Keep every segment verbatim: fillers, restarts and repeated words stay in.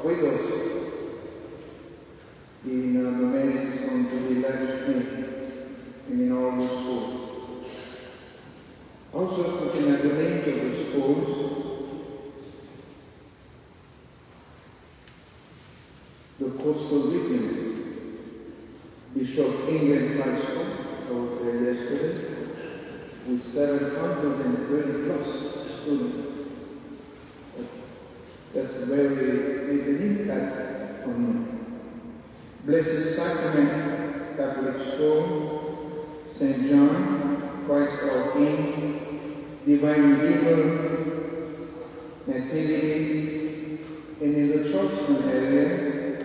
with us in uh, the message on to the live stream and in all the schools. I was just looking at the names of the schools. The Coastal Region, Bishop England High School, I was there yesterday, with seven hundred thirty plus students. That's, that's very big an impact on me. Blessed Sacrament Catholic School, Saint John, Christ our King, Divine Redeemer, Nativity, and in the Charleston area,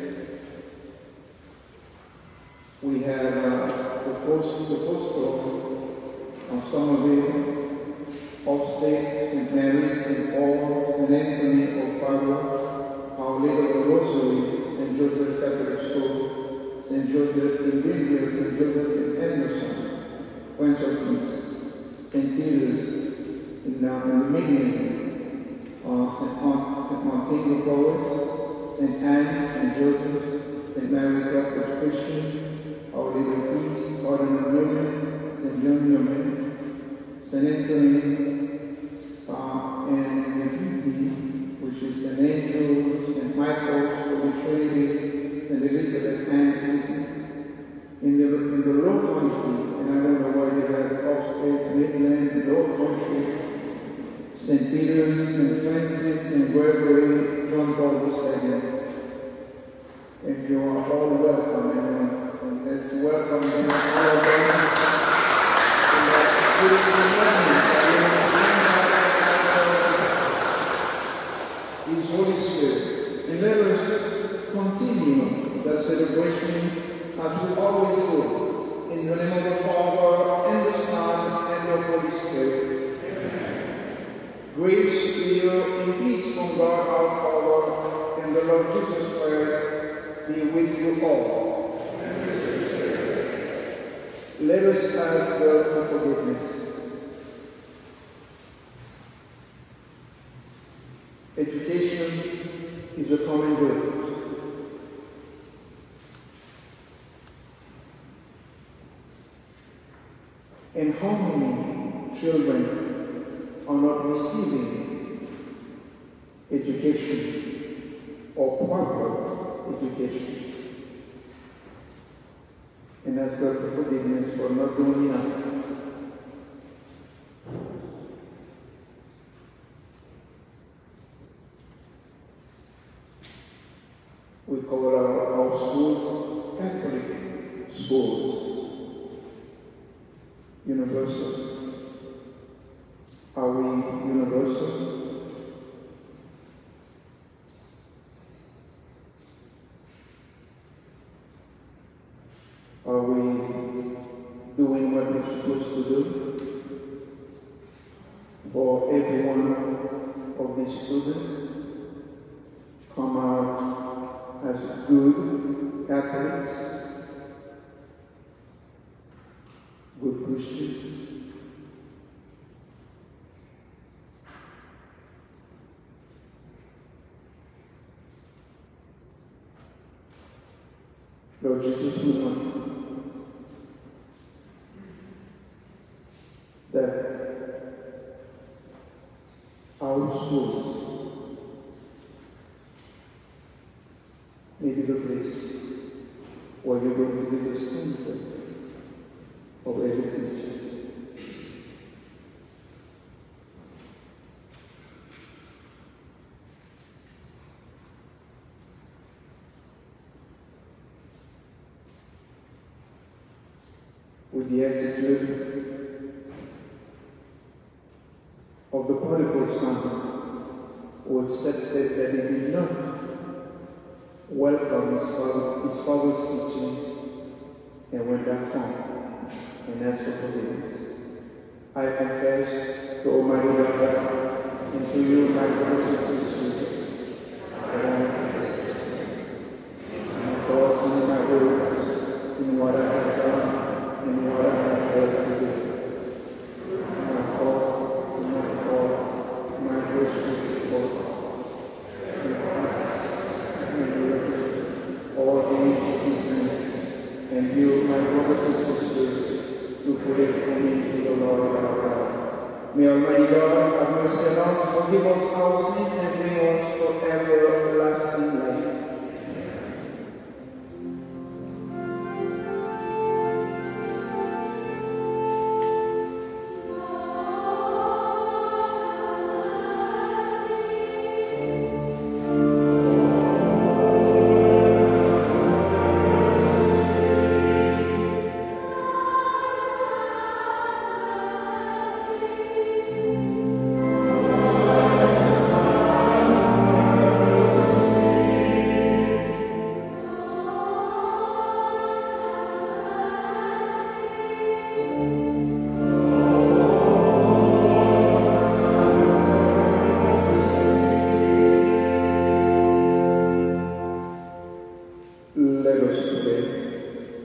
we have uh, the post, the postal of Somerville, Upstate, Saint Mary's, Saint Paul, Saint Anthony of Padua, Our Lady of the Rosary, Saint Joseph Catholic School, Saint Joseph in Greenville, Saint Joseph in Anderson, Prince of Peace, Saint Peter's in, uh, in the Midlands, uh, Saint Martin de Porres, Saint Anne, Saint Joseph, Saint Mary Catholic Christian, Our Lady of Peace, Ordinary Newman, Saint John Newman, Saint Anthony, uh, and Nativity, which is Saint Angel, Saint Michael, Holy Trinity, Saint Elizabeth, and in the, in the Lowcountry, and I don't know why they have Upstate, Midland, Lowcountry, Saint Peter's, Saint Francis, Saint Gregory, John Paul the Second. And you are all welcome, and let's welcome them, all of them. His Holy Spirit. And let us continue that celebration as we always do. In the name of the Father, and the Son, and the Holy Spirit. Amen. Grace to you and peace from God our Father and the Lord Jesus Christ be with you all. Amen. Let us ask God for forgiveness. Education is a common good. And how many children are not receiving education or proper education? And ask God for forgiveness for not doing enough. We call our, our schools Catholic schools. Universal. Are we universal? Are we doing what we're supposed to do for every one of these students? Come out as good Catholics, good Christians. Lord Jesus, we want that our schools may be the place where you're going to be the center of every teacher. With the attitude of the prodigal son who accepted that he did not welcome his, father, his father's teaching and went back home and asked for forgiveness. I confess to Almighty God and to you, my brothers and sisters, that I have in my thoughts and in my words, in what I have done, in what I have failed to do. My fault, my fault, my wishes is fault. May Almighty God have mercy on us, forgive us our sins, and bring us to everlasting life. Let us pray.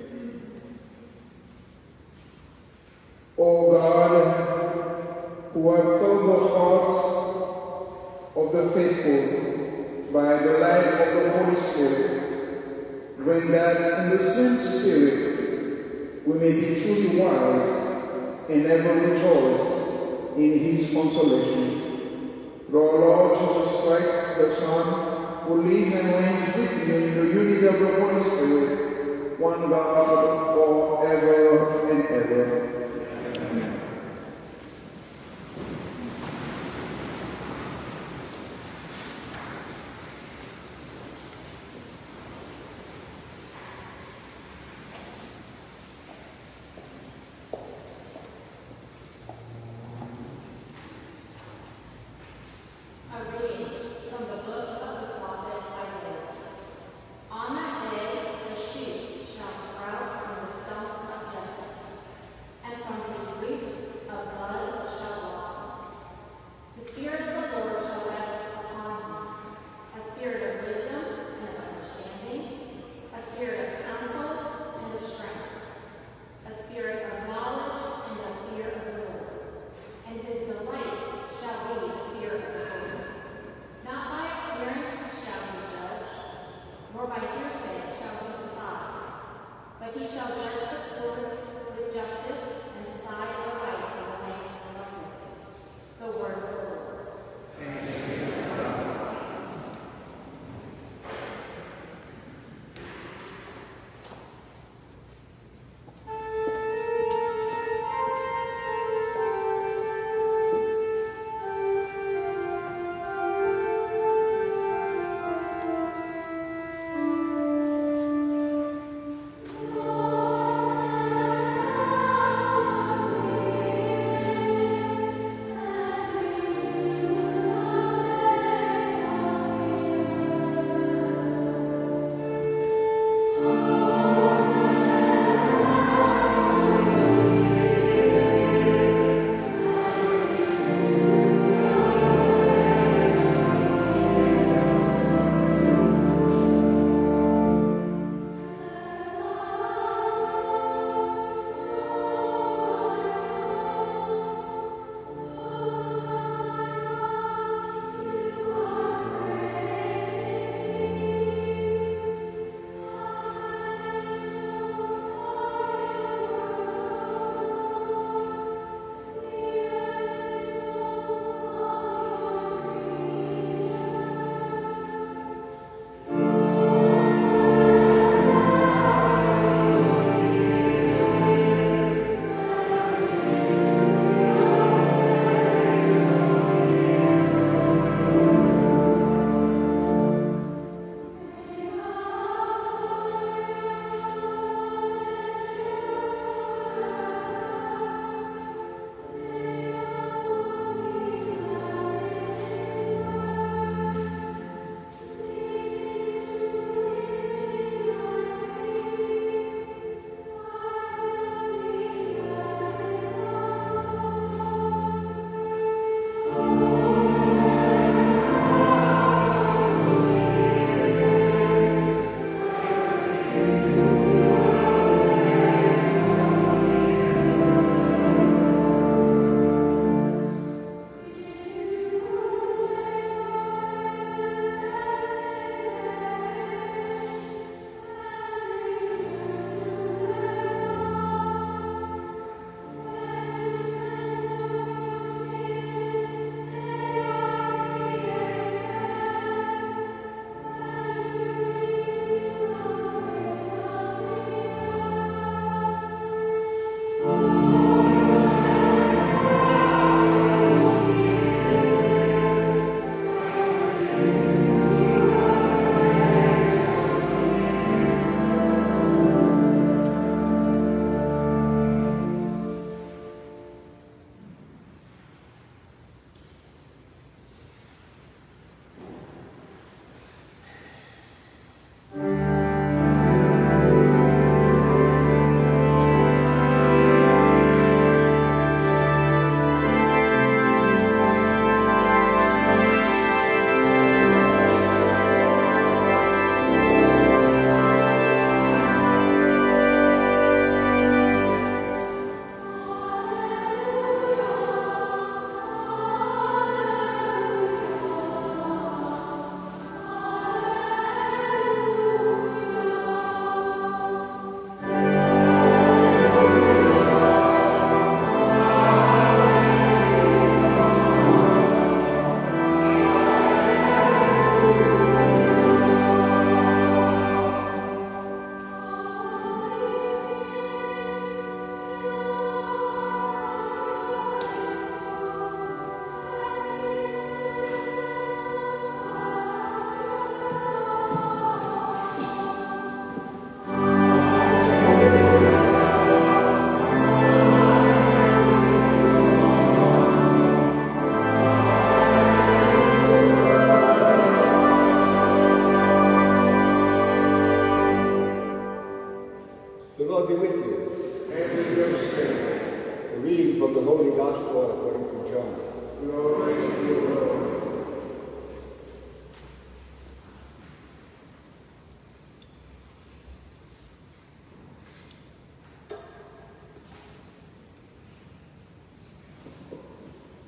O God, who have filled the hearts of the faithful by the light of the Holy Spirit, grant that in the same Spirit we may be truly wise and ever rejoice in His consolation. Through our Lord Jesus Christ, the Son, who lives and reigns with you in the unity of the Holy Spirit, one God, forever and ever. Amen.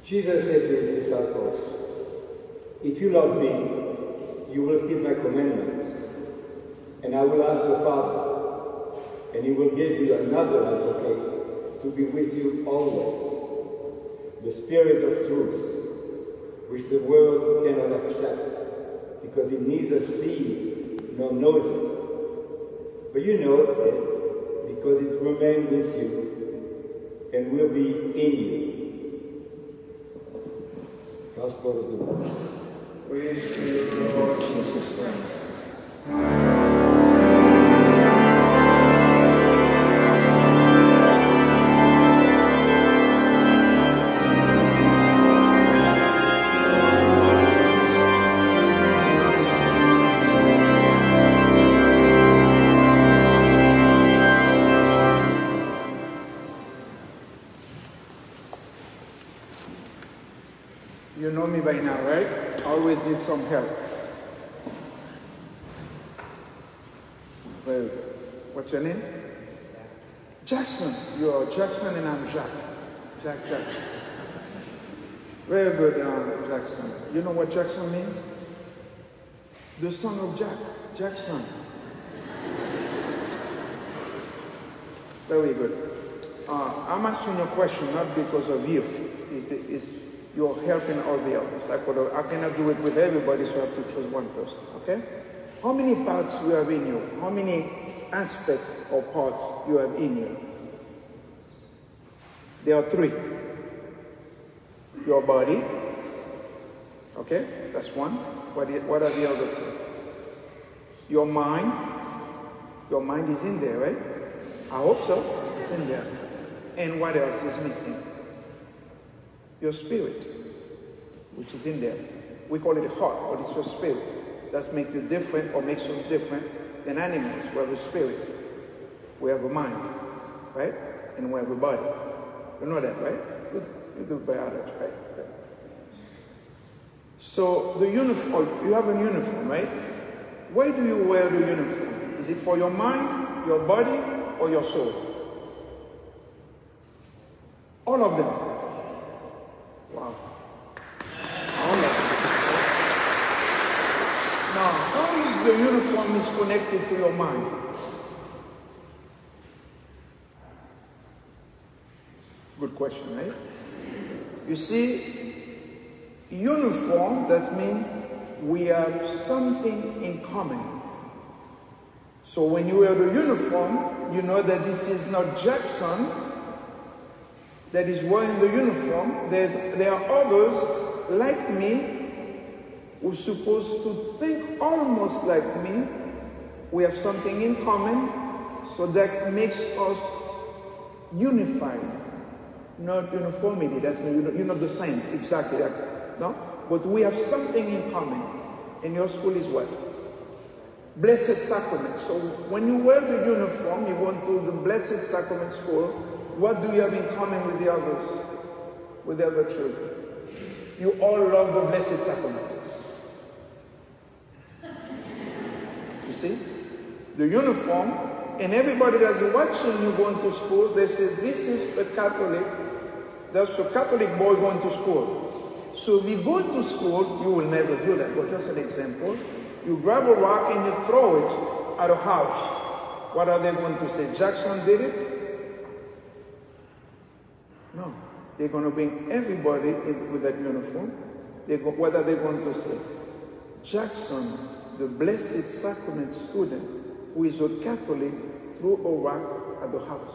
Jesus said to his disciples, "If you love me, you will keep my commandments, and I will ask the Father, and he will give you another advocate to be with you always, the Spirit of truth, which the world cannot accept, because it neither sees nor knows it. But you know it, because it remains with you and will be in you." Gospel of the Lord. Praise to you, Lord Jesus Christ. You know me by now, right? I always need some help. Very good. What's your name? Jackson. You're Jackson and I'm Jacques. Jack Jackson. Very good, uh, Jackson. You know what Jackson means? The son of Jack. Jackson. Very good. Uh, I'm answering your question not because of you. It, it's You're helping all the others. I, could, I cannot do it with everybody, so I have to choose one person, okay? How many parts you have in you? How many aspects or parts you have in you? There are three. Your body, okay? That's one. What, what are the other two? Your mind. Your mind is in there, right? I hope so. It's in there. And what else is missing? Your spirit, which is in there. We call it heart, but it's your spirit. That makes you different or makes us different than animals. We have a spirit. We have a mind, right? And we have a body. You know that, right? You, you do biology, right? right? So the uniform, you have a uniform, right? Why do you wear the uniform? Is it for your mind, your body, or your soul? All of them. Wow. All of them. Now, how is the uniform is connected to your mind? Good question, right? You see, uniform, that means we have something in common. So when you wear the uniform, you know that this is not Jackson that is wearing the uniform. There's, there are others like me who's supposed to think almost like me. We have something in common, so that makes us unified. Not uniformity, that's me. You're not the same, exactly. Like, no? But we have something in common. And your school is what? Blessed Sacrament. So when you wear the uniform, you go into the Blessed Sacrament school, what do you have in common with the others? With the other children? You all love the Blessed Sacrament. You see? The uniform, and everybody that's watching you going to school, they say, this is a Catholic, that's a Catholic boy going to school. So if you go to school, you will never do that. But just an example, you grab a rock and you throw it at a house. What are they going to say? Jackson did it? No. They're going to bring everybody in with that uniform. They go, what are they going to say? Jackson, the Blessed Sacrament student, who is a Catholic, threw a rock at the house.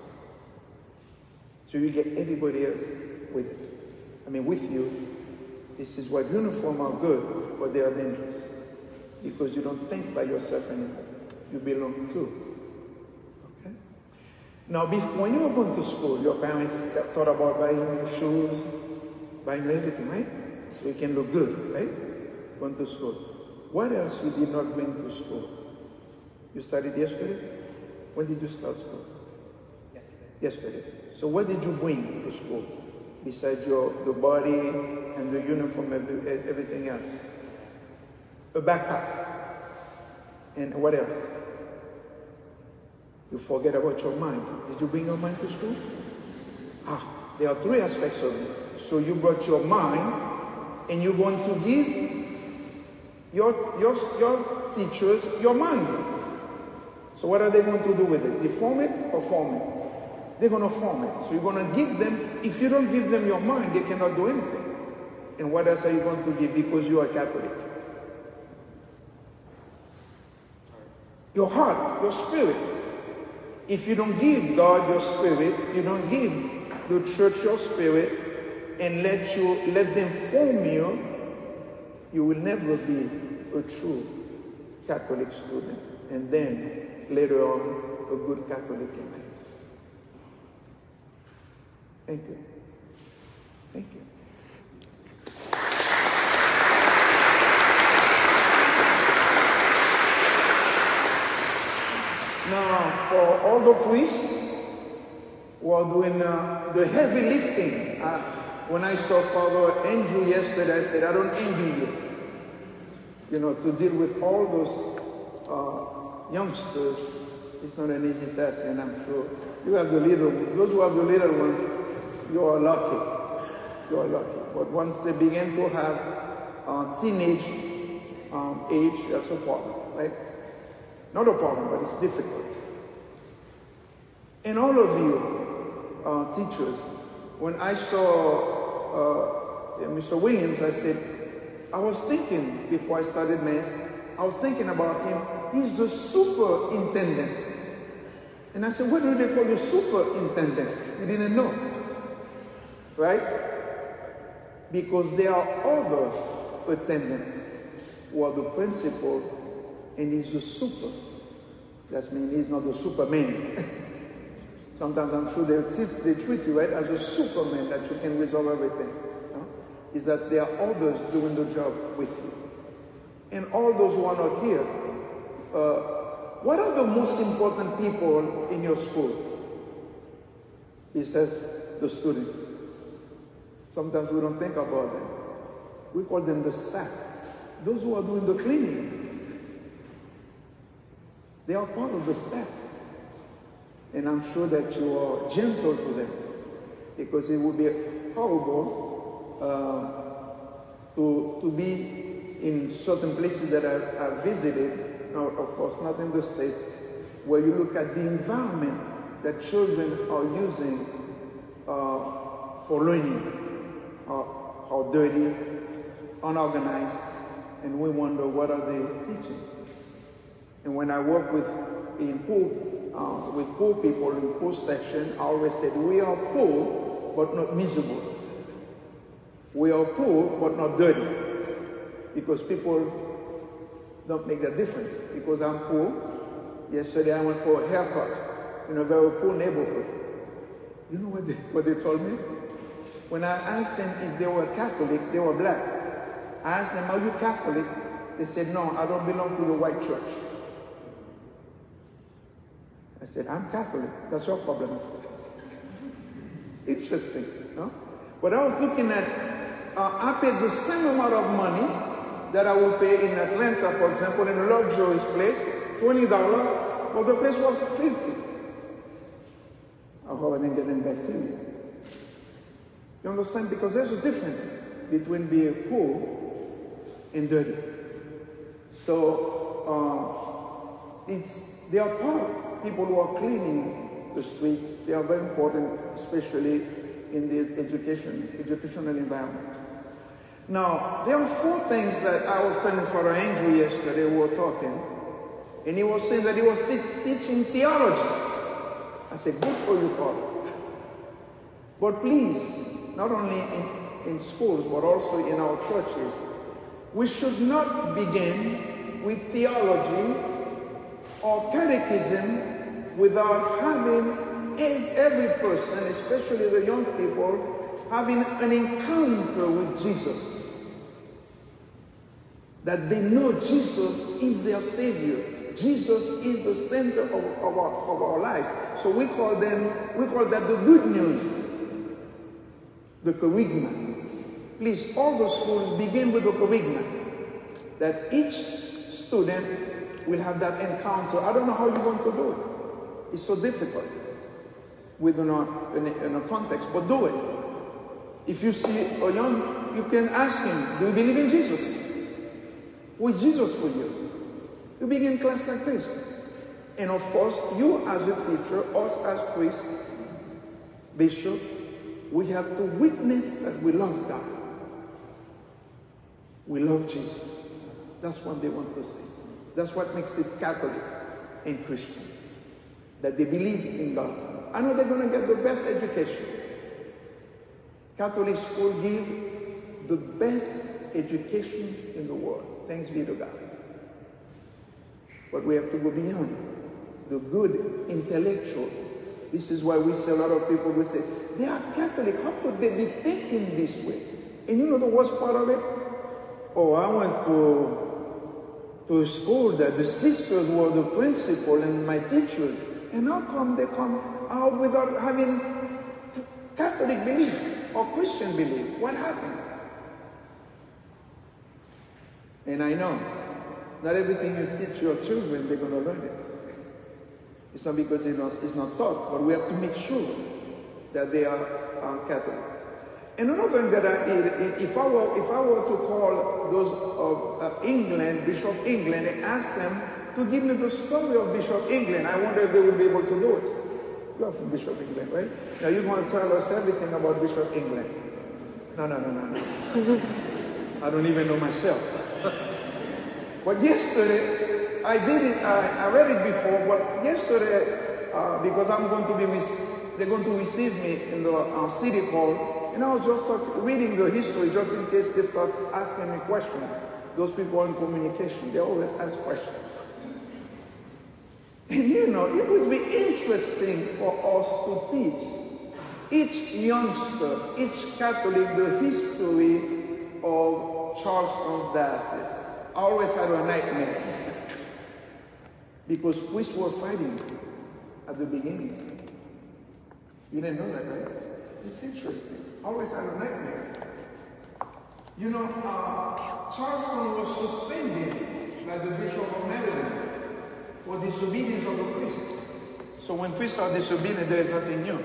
So you get everybody else with it. I mean, with you. This is what uniforms are good, but they are dangerous. Because you don't think by yourself anymore. You belong too. Okay? Now, before, when you were going to school, your parents thought about buying you shoes, buying you everything, right? So you can look good, right? Going to school. What else you did not bring to school? You studied yesterday? When did you start school? Yesterday. Yesterday. So what did you bring to school? Besides your the body and the uniform and everything else? A backpack. And what else? You forget about your mind. Did you bring your mind to school? Ah, there are three aspects of So you brought your mind, and you're going to give your, your, your teachers your mind. So what are they going to do with it? Deform it or form it? They're going to form it. So you're going to give them, if you don't give them your mind, they cannot do anything. And what else are you going to give because you are Catholic? Your heart, your spirit. If you don't give God your spirit, you don't give the church your spirit, and let you let them form you, you will never be a true Catholic student. And then later on, a good Catholic in life. Thank you. Thank you. Now, for all the priests who are doing uh, the heavy lifting, uh, when I saw Father Andrew yesterday, I said, I don't envy you. You know, to deal with all those uh, youngsters, it's not an easy task, and I'm sure you have the little, those who have the little ones, you are lucky. You are lucky. But once they begin to have uh, teenage um, age, that's a problem, right? Not a problem, but it's difficult. And all of you, uh, teachers, when I saw uh, Mister Williams, I said, I was thinking, before I started Mass, I was thinking about him. He's the superintendent. And I said, what do they call you superintendent? You didn't know, right? Because there are other attendants who are the principals, and he's the super. That means he's not the Superman. Sometimes I'm sure they treat, they treat you, right, as a Superman, that you can resolve everything. No? Is that there are others doing the job with you. And all those who are not here, uh, what are the most important people in your school? He says, the students. Sometimes we don't think about them. We call them the staff. Those who are doing the cleaning. They are part of the staff. And I'm sure that you are gentle to them, because it would be horrible uh, to, to be in certain places that I, I visited, now of course not in the States, where you look at the environment that children are using uh, for learning, uh, how dirty, unorganized, and we wonder, what are they teaching? And when I work with in poor, uh, with poor people in poor section, I always said, we are poor but not miserable. We are poor but not dirty, because people don't make that difference. Because I'm poor. Yesterday I went for a haircut in a very poor neighborhood. You know what they, what they told me? When I asked them if they were Catholic, they were black. I asked them, are you Catholic? They said, no, I don't belong to the white church. I said, I'm Catholic. That's your problem. Interesting, no? But I was looking at, uh, I paid the same amount of money that I would pay in Atlanta, for example, in a luxurious place, twenty dollars, but the place was fifty. I hope I didn't get them back to you. You understand? Because there's a difference between being poor and dirty. So, uh, it's, they are part. People who are cleaning the streets, they are very important, especially in the education, educational environment. Now, there are four things that I was telling Father Andrew yesterday, we were talking, and he was saying that he was te teaching theology. I said, good for you, Father. But please, not only in, in schools, but also in our churches, we should not begin with theology or catechism without having every person, especially the young people, having an encounter with Jesus. That they know Jesus is their Savior. Jesus is the center of, of, our, of our lives. So we call them, we call that the good news, the kerygma. Please, all the schools begin with the kerygma, that each student will have that encounter. I don't know how you're going to do it. It's so difficult within a, in a, in a context, but do it. If you see a young, you can ask him, do you believe in Jesus? Who is Jesus for you? You begin class like this. And of course, you as a teacher, us as priests, bishop, we have to witness that we love God. We love Jesus. That's what they want to see. That's what makes it Catholic and Christian. That they believe in God. I know they're going to get the best education. Catholic school give the best education in the world. Thanks be to God. But we have to go beyond the good intellectual. This is why we see a lot of people who say, they are Catholic. How could they be thinking this way? And you know the worst part of it? Oh, I went to, to a school that the sisters were the principal and my teachers. And how come they come out without having Catholic belief or Christian belief? What happened? And I know, not everything you teach your children, they're going to learn it. It's not because it's not, it's not taught, but we have to make sure that they are, are Catholic. And another thing that I, if I were, if I were to call those of uh, England, Bishop of England, and ask them to give me the story of Bishop of England, I wonder if they would be able to do it. You are from Bishop of England, right? Now you're going to tell us everything about Bishop of England. No, no, no, no, no. I don't even know myself. But yesterday, I did it, I, I read it before, but yesterday, uh, because I'm going to be, they're going to receive me in the uh, city hall, and I was just talk, reading the history just in case they start asking me questions. Those people in communication, they always ask questions. And you know, it would be interesting for us to teach each youngster, each Catholic, the history of Charleston Diocese. I always had a nightmare because priests were fighting at the beginning. You didn't know that, right? It's interesting. I always had a nightmare. You know, uh, Charleston was suspended by the Bishop of Maryland for disobedience of a priest. So when priests are disobedient, there is nothing new.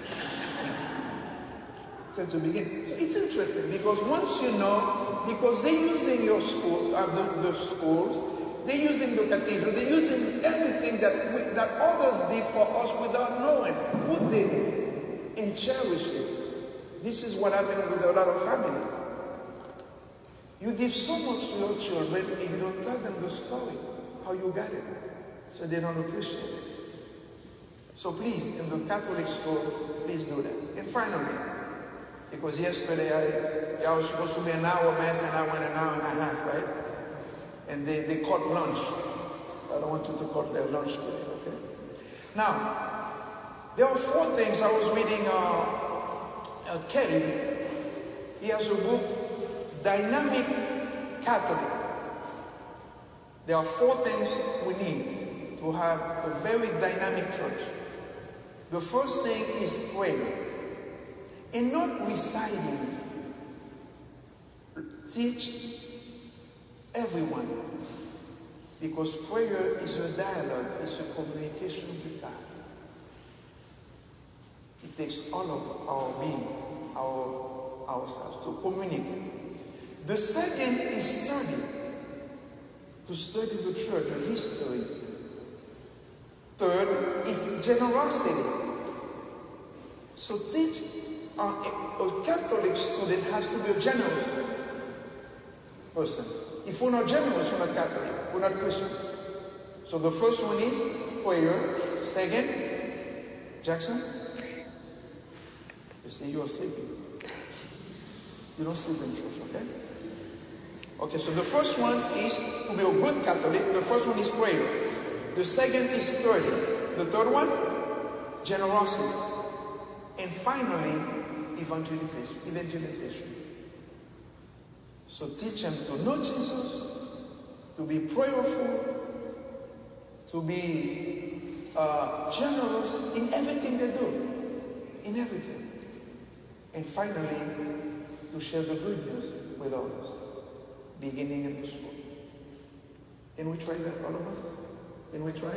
Said to begin. So it's interesting because once you know, because they're using your schools, uh, the, the schools, they're using the cathedral, they're using everything that we, that others did for us without knowing who did it and cherish it. This is what happened with a lot of families. You give so much to your children and you don't tell them the story, how you got it, so they don't appreciate it. So please, in the Catholic schools, please do that. And finally, because yesterday I, I was supposed to be an hour mass and I went an hour and a half, right? And they, they cut lunch. So I don't want you to cut their lunch today, okay? Now, there are four things. I was reading uh, uh, Kelly. He has a book, Dynamic Catholic. There are four things we need to have a very dynamic church. The first thing is prayer. And not reciting. Teach everyone. Because prayer is a dialogue, it's a communication with God. It takes all of our being, our ourselves to communicate. The second is study. To study the church, the history. Third is generosity. So teach. Uh, a, a Catholic student has to be a generous person. If we're not generous, we're not Catholic. We're not Christian. So the first one is prayer. Second, Jackson, you say you are sleeping. You don't sleep in church, okay? Okay, so the first one is to be a good Catholic. The first one is prayer. The second is study. The third one, generosity. And finally, evangelization. Evangelization. So teach them to know Jesus, to be prayerful, to be uh, generous in everything they do. In everything. And finally, to share the good news with others, beginning in the school. Can we try that, all of us? Can we try?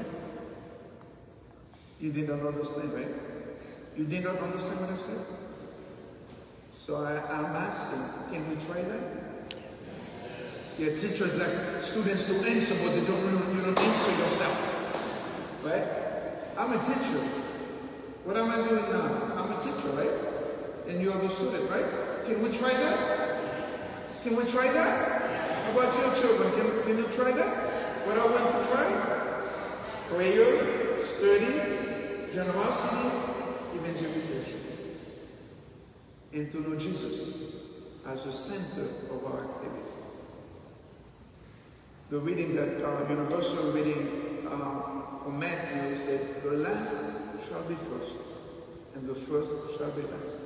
You did not understand, right? You did not understand what I said? So I, I'm asking, can we try that? Yeah, teachers like students to answer, but they don't, you don't answer yourself. Right? I'm a teacher. What am I doing now? I'm a teacher, right? And you are the student, right? Can we try that? Can we try that? How about your children? Can, can you try that? What I want to try? Prayer, study, generosity, evangelization. And to know Jesus as the center of our activity. The reading that uh, universal reading uh, from Matthew said, the last shall be first, and the first shall be last.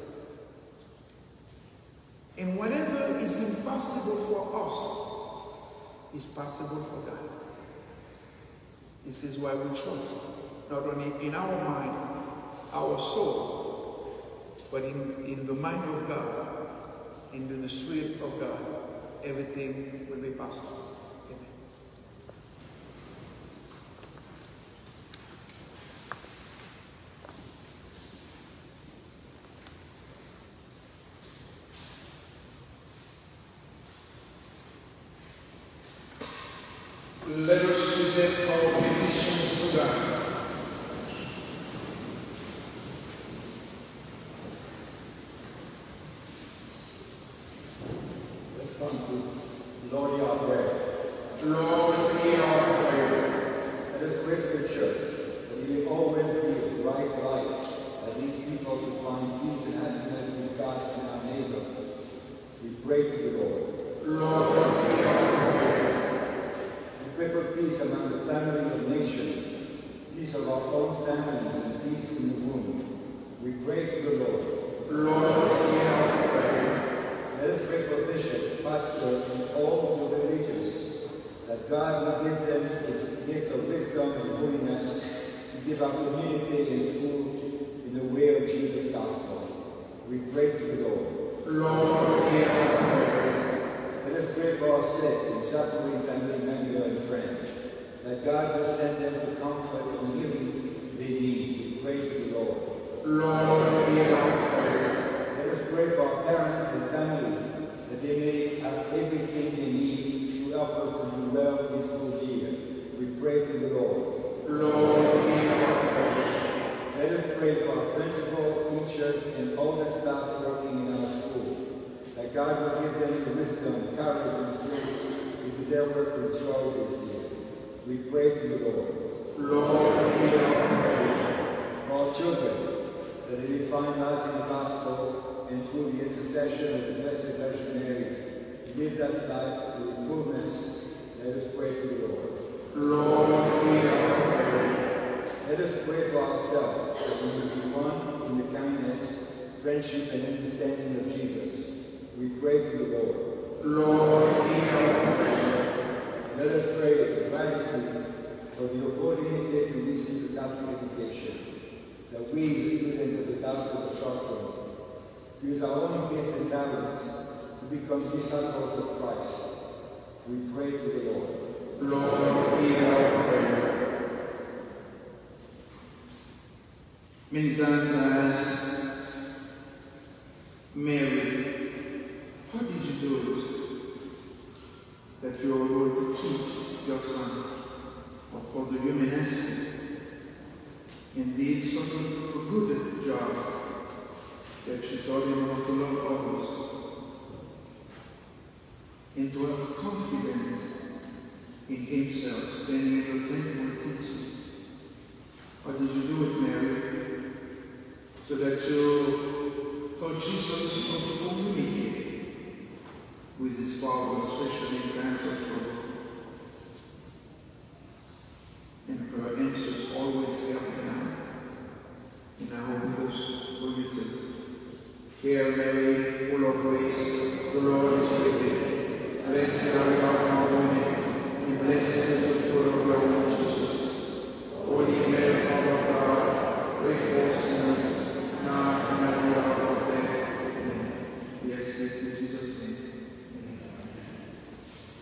And whatever is impossible for us is possible for God. This is why we trust, not only in our mind, our soul, but in, in the mind of God, in the Spirit of God, everything will be possible. Amen. Let us present our petitions to God. Respond to Lord, hear our prayer. Lord, hear our prayer. Let us pray for the church, that we may always be a bright light that leads people to find peace and happiness with God and our neighbor. We pray to the Lord. Lord, hear our prayer. We pray for peace among the family of nations, peace of our own families, and peace in the womb. We pray to the Lord. Lord, hear our prayer. Let us pray for bishop, pastor, and all the religious, that God will give them his gift of wisdom and holiness to give our community and school in the way of Jesus' gospel. We pray to the Lord. Lord, hear our prayer. Let us pray for our sick and suffering family members and friends, that God will send them the comfort and healing they need. We pray to the Lord. Lord, hear our prayer. Let us pray for our parents and family, that they may have everything they need to help us to do well this school year. We pray to the Lord. Lord, hear our prayer. Let us pray for our principal, teachers, and all the staff working in our school, that God will give them the wisdom, courage, and strength to do their work with joy this year. We pray to the Lord. Lord, hear our prayer. For our children, that they may find life in the gospel, and through the intercession of the Blessed Virgin Mary, live that life to its fullness. Let us pray to the Lord. Lord, hear our prayer. Let us pray for ourselves, that we may be one in the kindness, friendship, and understanding of Jesus. We pray to the Lord. Lord, hear our prayer. Let us pray with gratitude for the opportunity to receive a Catholic education, that we, the students of the Diocese of Charleston, use our own gifts and talents to become disciples of Christ. We pray to the Lord. Lord, hear our prayer. Many times I ask Mary, how did you do it that you are going to teach your son, of course, the human aspect, and did such a good job that she taught him how to love others and to have confidence in himself, standing in the temple and teaching. How did you do it, Mary? So that you taught Jesus how to communicate with his Father, especially in times of trouble. And her answers always help me out. And I hope this will be too. Hail Mary, full of grace, the Lord is with thee. Blessed are you among women, and blessed is the fruit of your womb, Jesus. Holy Mary, Mother of God, pray for us sinners, now and at the hour of death. Amen. Yes, yes, in Jesus' name. Amen.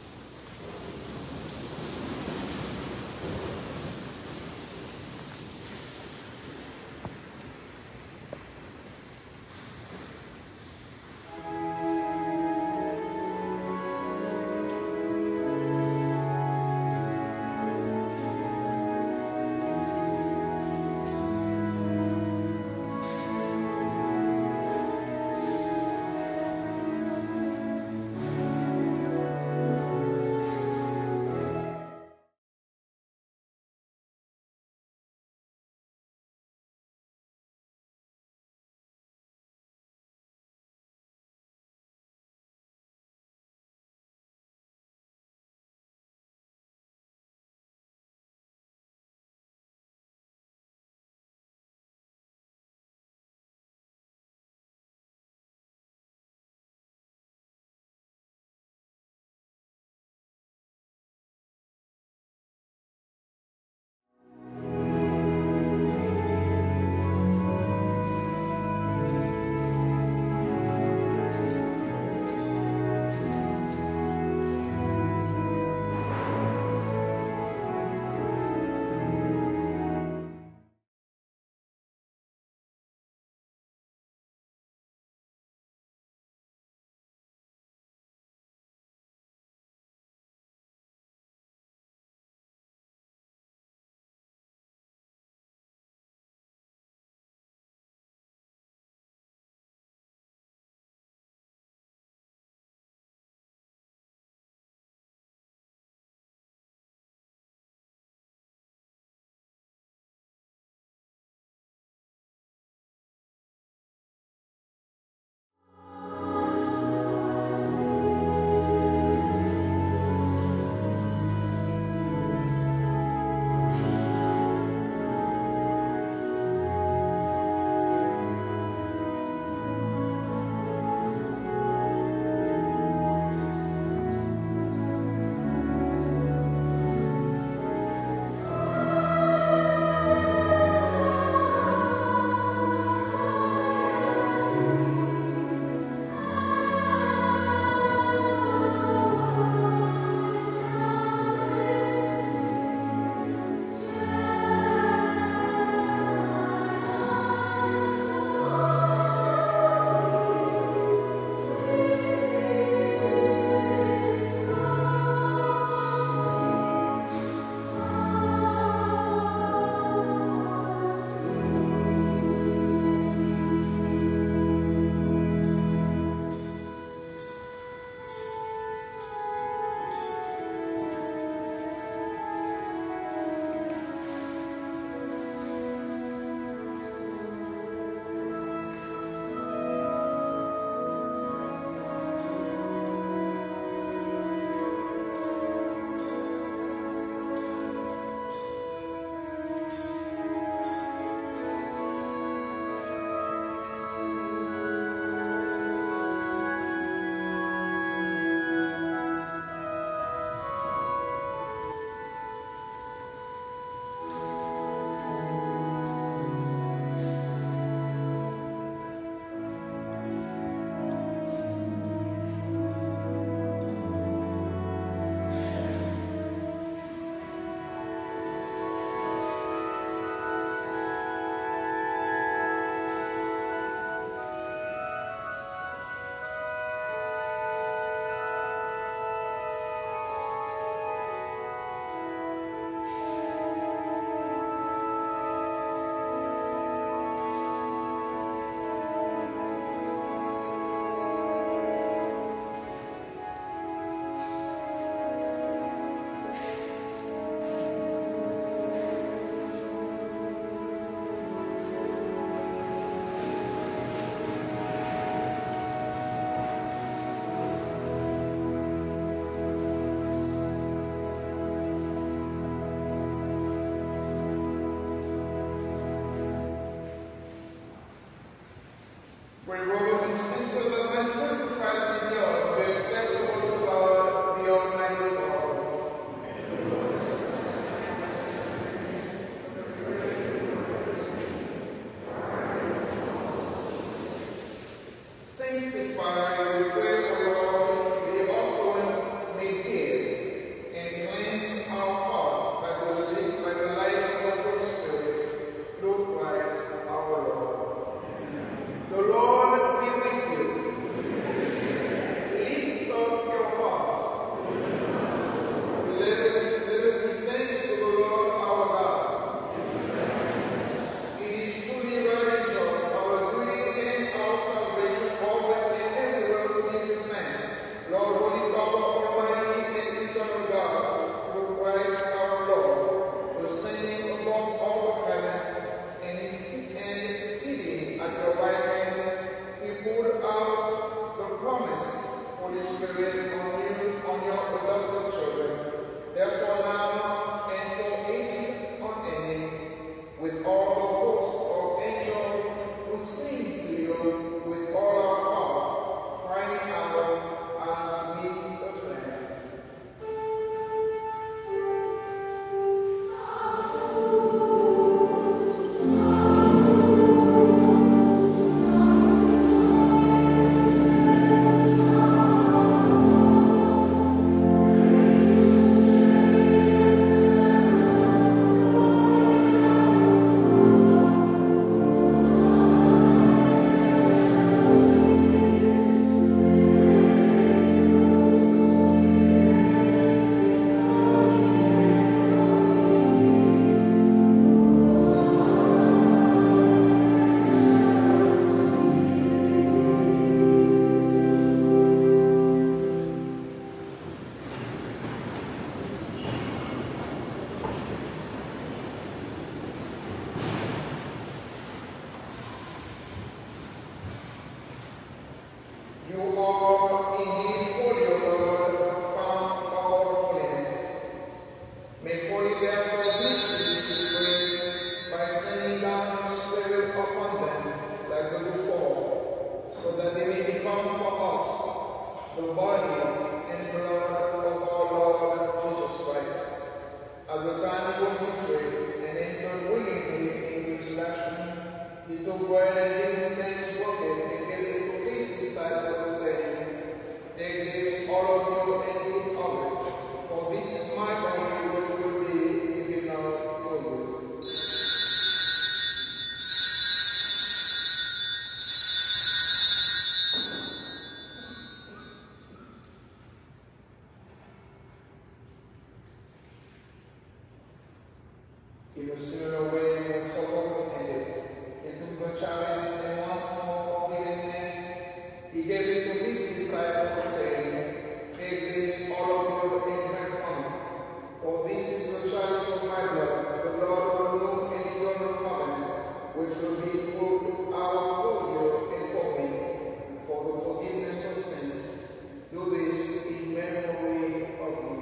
In a similar way, when supper was ended, he took the chalice and once more giving thanks, he gave it to his disciples, saying, "Take this, all of you, and drink from it. For this is the chalice of my blood, the Lord will know and eternal covenant, which will be poured out for you and for me, for the forgiveness of sins. Do this in memory of me."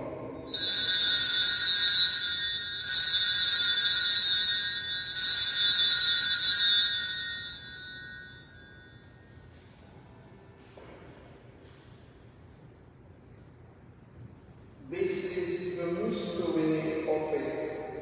This is the mystery of faith.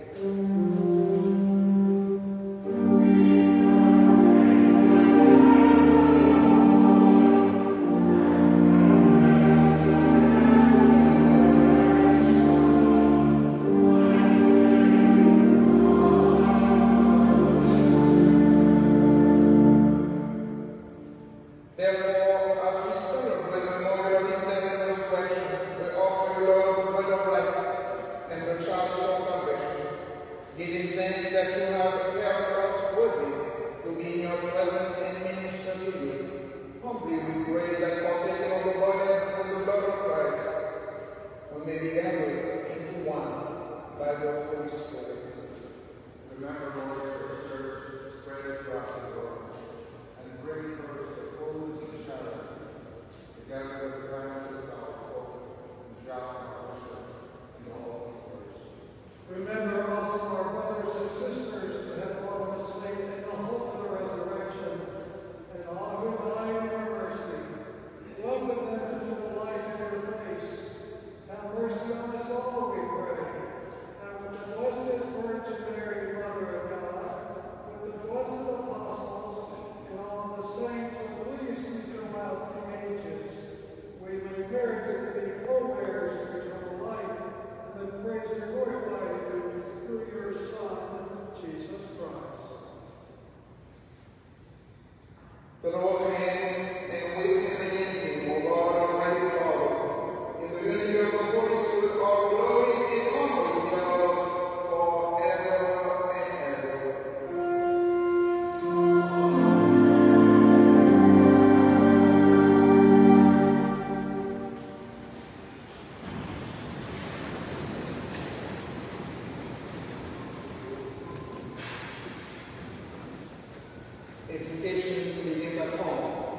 Invitation to live at home.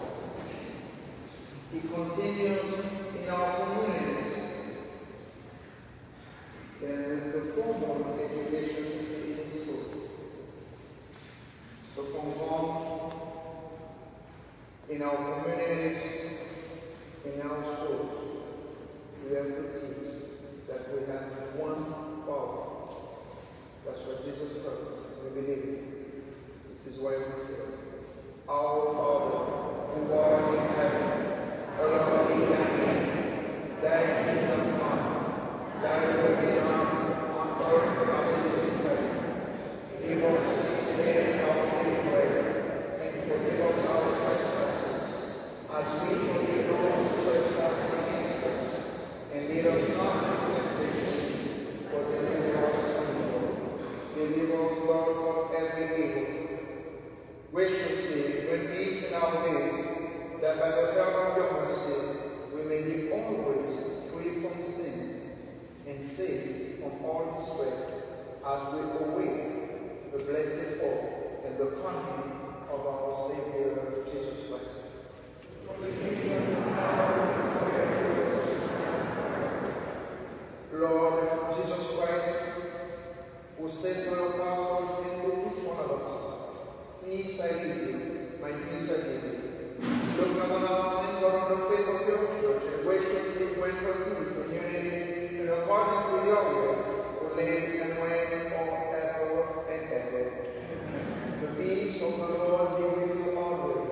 It continues in our communities. Then the formal education is in school. So from home, in our communities, in our schools, we have to teach that we have one Father. That's what Jesus taught us. We believe it. This is why we say, "Our Father, who art in heaven, hallowed be thy name. Thy kingdom come. Thy will be done on earth as it is in heaven. Give us this day our daily bread, and forgive us our trespasses, as we forgive those who trespass against us. And lead us not into temptation, but deliver us from evil. Deliver us, Lord, from every evil. Graciously grant peace in our days, that by the help of your mercy we may be always free from sin and safe from all distress, as we await the blessed hope and the coming of our Savior Jesus Christ." Lord Jesus Christ, who said to your apostles and to each one of us, "Peace I give you, my peace I give you." Look not on our sins, but on the faith of your church, and graciously grant her peace and unity in accordance with your will, who live and reign forever and ever. The peace of the Lord be with you always.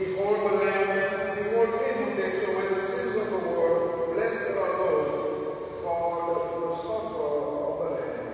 Behold the Lamb, behold him who takes away the sins of the world. Blessed are those called the supper of the Lamb.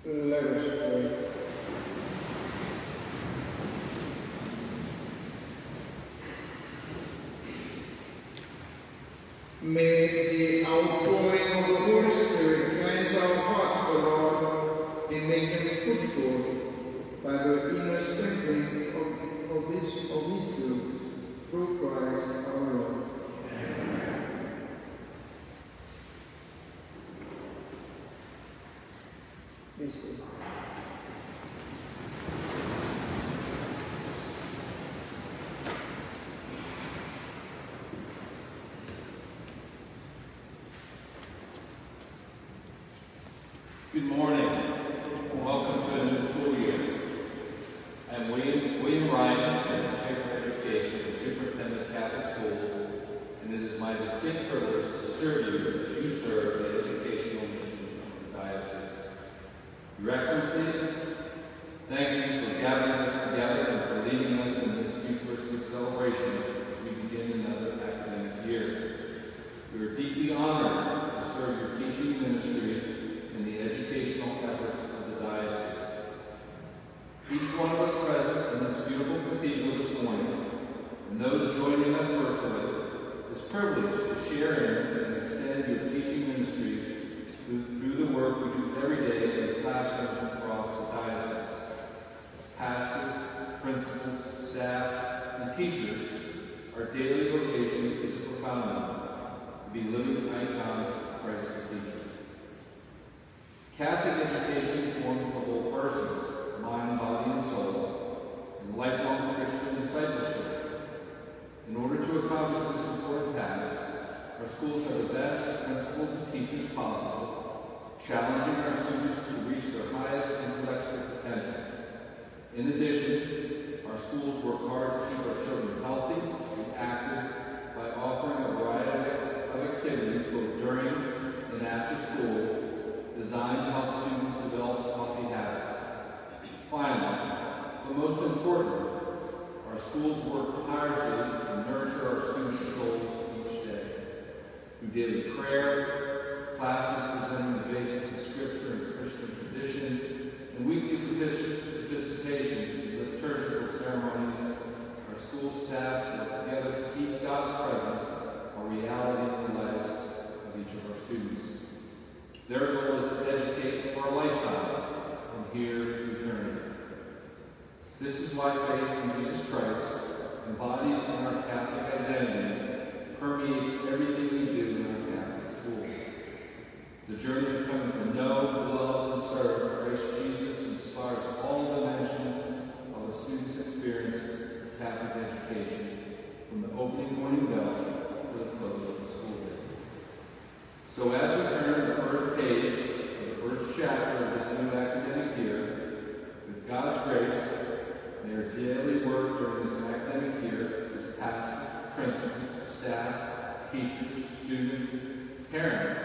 Let us pray. May the outpouring of the Holy Spirit cleanse our hearts, O Lord, and make them fruitful by the inner strengthening of, of, this, of His will, through Christ our Lord. Amen. This is Good morning, and welcome to a new school year. I'm William, William Ryan, Secretary for Education and Superintendent of Catholic Schools, and it is my distinct privilege to serve you as you serve the educational mission of the Diocese. Your Excellency, thank you for gathering us together and for leading us in this Eucharistic celebration as we begin another academic year. We are deeply honored to serve your teaching ministry in the educational efforts of the Diocese. Each one of us present in this beautiful cathedral this morning, and those joining us virtually, is privileged to share in and extend your teaching ministry through, through the work we do every day in the classrooms across the Diocese. As pastors, principals, staff, and teachers, our daily vocation is profound, to be living icons of Christ's teaching. Catholic education forms the whole person, mind, body, and soul, and lifelong Christian discipleship. In order to accomplish this important task, our schools have the best principals and teachers possible, challenging our students to reach their highest intellectual potential. In addition, our schools work hard to keep our children healthy and active by offering a variety of activities both during and after school, designed to help students develop healthy habits. Finally, but most importantly, our schools work tirelessly to nurture our students' souls each day. Through daily prayer, classes presenting the basics of Scripture and Christian tradition, and weekly participation in liturgical ceremonies, our school staff work together to keep God's presence a reality in the lives of each of our students. Their goal is to educate for a lifetime from here to eternity. This is why faith in Jesus Christ, embodied in our Catholic identity, permeates everything we do in our Catholic schools. The journey of coming to know, love, and serve Christ Jesus inspires all dimensions of a student's experience of Catholic education, from the opening morning bell to the close of the school day. So as we turn to the first page of the first chapter of this new academic year, with God's grace, may our daily work during this academic year as pastors, principals, staff, teachers, students, parents,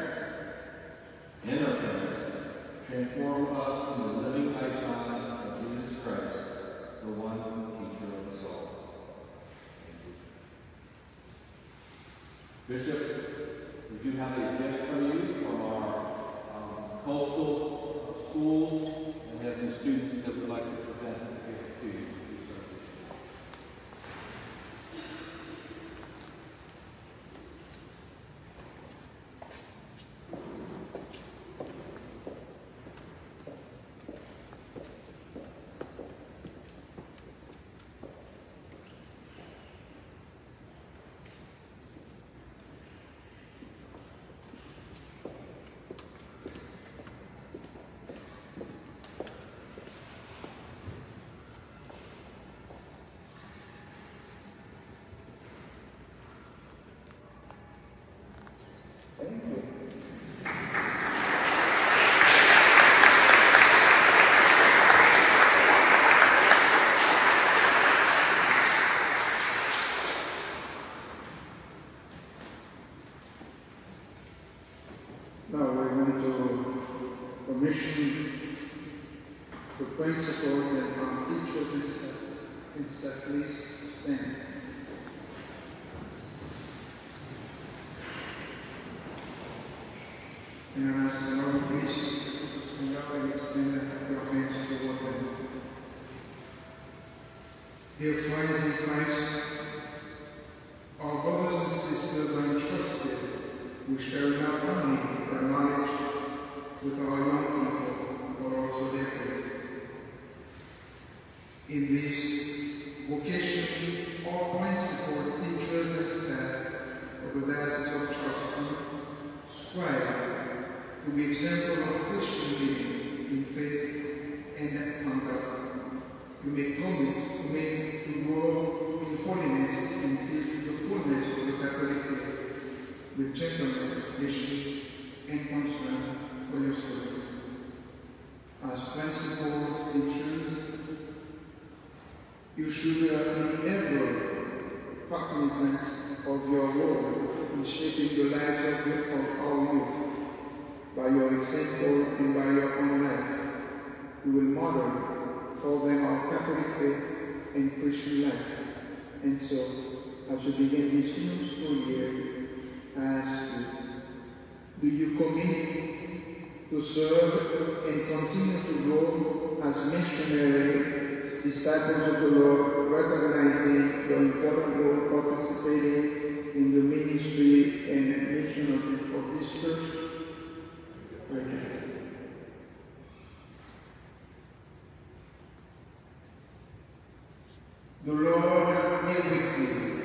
and our parents transform us into living icons of Jesus Christ, the one teacher of us all. Bishop, we do have a gift from you from our um, coastal schools, and we have some students that would like to present a gift to you. Now we're going to commission the principals and our teachers and staff. And staff, please stand. And I ask the Lord, please, to stand up and extend Dear friends in Christ, our brothers and sisters are entrusted we share not only their knowledge with our young people, but also their faith. In this vocation, all principals, teachers, and staff of the Diocese of Charleston strive to be example of Christian living in faith and conduct. We make commit to make to grow in holiness until the fullness of the Catholic faith, with gentleness, patience, and concern for your service. As principals, teachers, you should be ever cognizant of your role in shaping the lives of, the, of our youth. By your example and by your own life, you will model for them our Catholic faith and Christian life. And so, as you begin this new school year, I ask you, do you commit to serve and continue to grow as missionary disciples of the Lord, recognizing your important role participating in the ministry and mission of, of this church? Amen. The Lord be with you.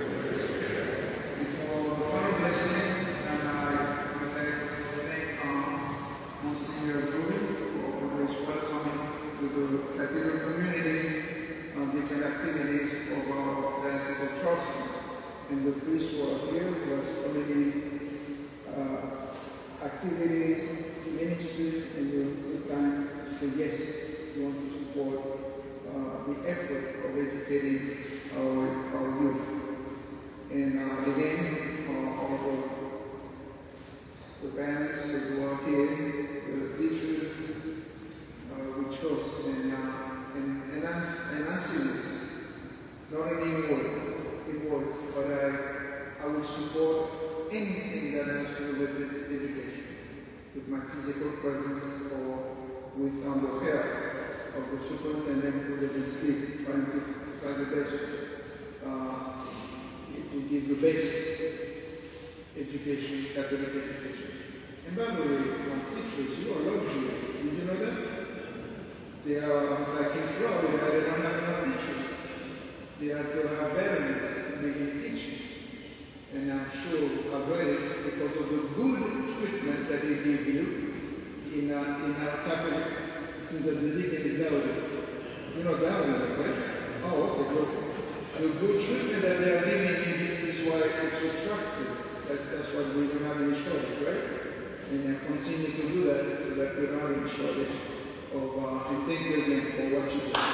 Before the final blessing, and I would like to thank um, Monsignor Rubin for always welcoming to the Cathedral community on different activities of our Diocese of Charleston. And the priests who are here, who have so many uh, activities, ministries, and you took time to say yes, you want to support Uh, the effort of educating our, our youth. And uh, again, uh, all the, the parents who are here, the teachers, uh, we trust. And, uh, and, and, I'm, and I'm serious, not only in words, in words, but I, I will support anything that has to do with education, with my physical presence or with um, the care of the superintendent who doesn't sleep, trying to try the best uh, to give the best education, Catholic education. And by the way, um, teachers, you are luxurious. Did you know that? They are like in Florida, they don't have enough teachers. They have to have veterans to begin teaching. And I'm sure I've heard it because of the good treatment that they give you in, uh, in our Catholic. Since the deacon is down, you're not down with it, right? Oh, okay, good. The good treatment that they are giving you, this is why it's attractive. That, that's why we don't have any shortage, right? And I continue to do that so that we don't have any shortage of, uh, and thank you again for what you do.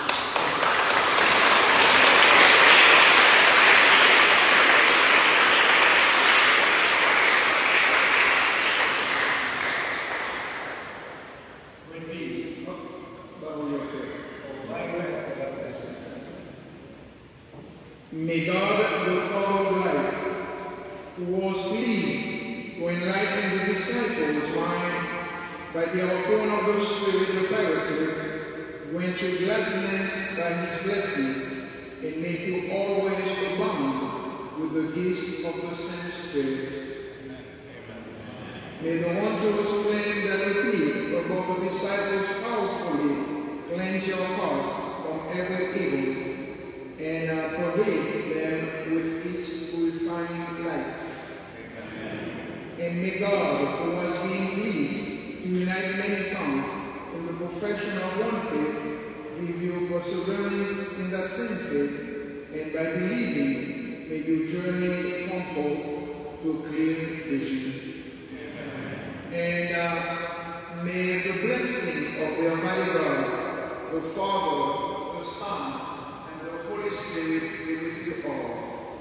May God, the Father of life, who was pleased to enlighten the disciples' minds by the outpouring of the Spirit, the Paraclete, grant you gladness by his blessing, and make you always abound with the gifts of the same Spirit. Amen. May the wondrous flame that appeared above the disciples powerfully cleanse your hearts from every evil, and uh, pervade them with its purifying light. Amen. And may God, who has been pleased to unite many tongues in the perfection of one faith, give you perseverance in that same faith, and by believing, may you journey from hope to clear vision. Amen. And uh, may the blessing of the Almighty God, the Father, the Son, the Holy Spirit be with you all.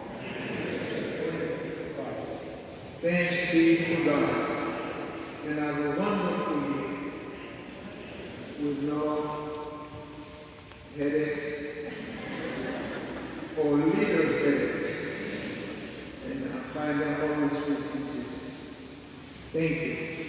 Thanks be to God. And have a wonderful year with no headaches or little headaches. And I find that always with Jesus. Thank you.